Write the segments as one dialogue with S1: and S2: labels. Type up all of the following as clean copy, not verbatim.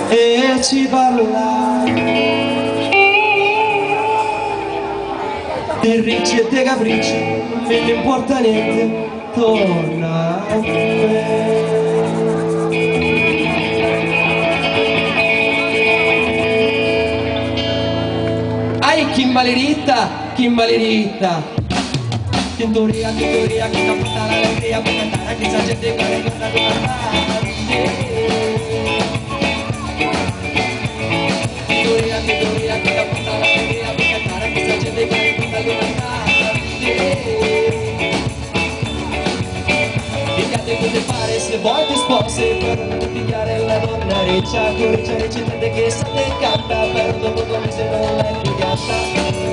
S1: e ci parla di ricci e di capricci, e non importa niente, torna a me. Ai, chi maliritta, chi maliritta, chi teoria, chi non porta l'allegria, può cantare anche se gente che ricorda di parlare. Che non porta l'allegria, può cantare anche se gente che ricorda di parlare. Pigliate come fare se vuoi ti sposi, per non pigliare la donna riccia, tu riccia recitete che sa te canta, per dopo 2 mesi non l'hai più gatta.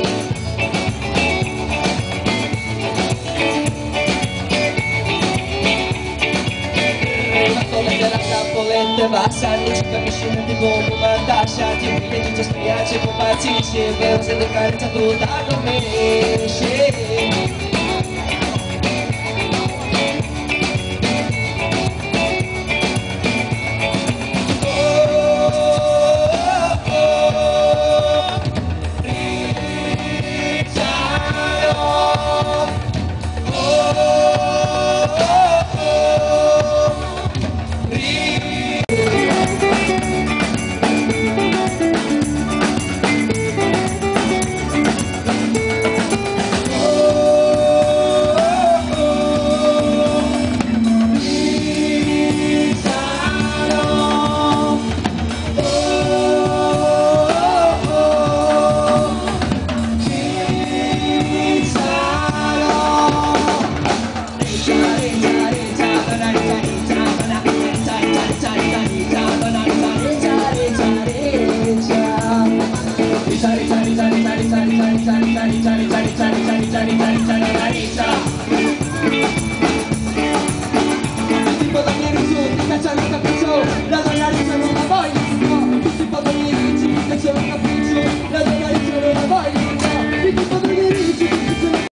S1: Basta, non ci capisci niente come una tascia, ti piglia tutto spiace, compazzisci, però se ti carezza tutta come esci. Cari,